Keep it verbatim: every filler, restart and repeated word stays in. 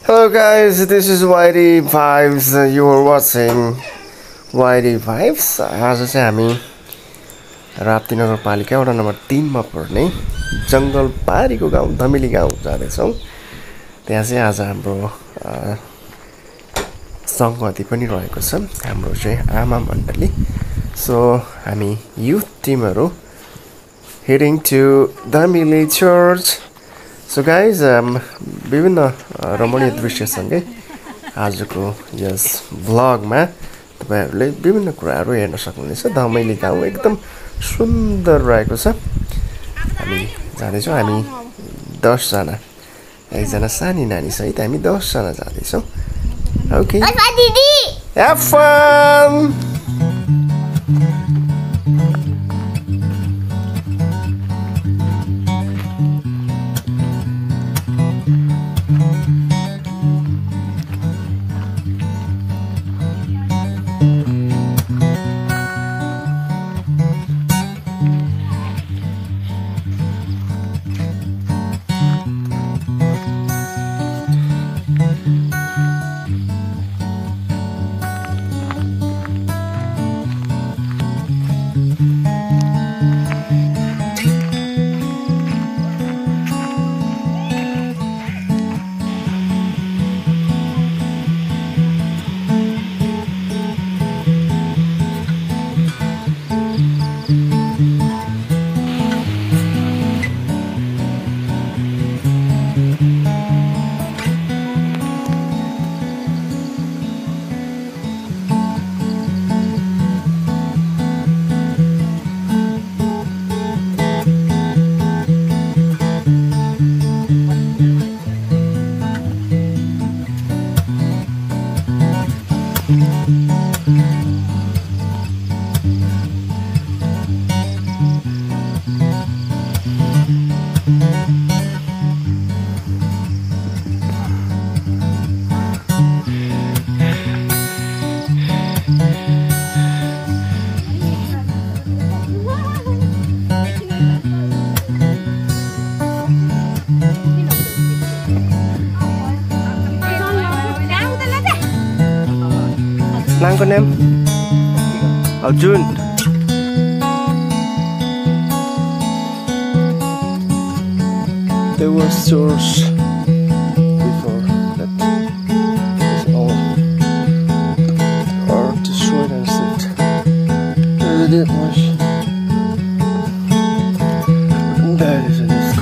Hello guys, this is Y D Vibes. You are watching Y D Vibes. आज चाहिँ हामी राप्ती नगरपालिका वडा नम्बर तीन मा पर्ने जंगलपारीको गाउँ धमिली गाउँ जाँदैछौँ। त्यहाँ चाहिँ आज हाम्रो संगति पनि रहेको छ, हाम्रो चाहिँ आमा मण्डली। सो हामी युथ टिमहरु heading to Dhamili Church. So guys, um, विभिन्न रमणीय दृश्यसँगै आजको यस भ्लगमा तपाईहरुले विभिन्न कुराहरु हेर्न सक्नुहुनेछ। धमिली गाउँ एकदम सुन्दर रहेको छ। हामी जाँदै छौं, हामी दस जना, एकजना सानी नानी सहित हामी दस जना जाँदै छौं। Okay, have fun. Nangko nem Arjun. There was source before that is all or destroyed and sit. There it was. That is in school.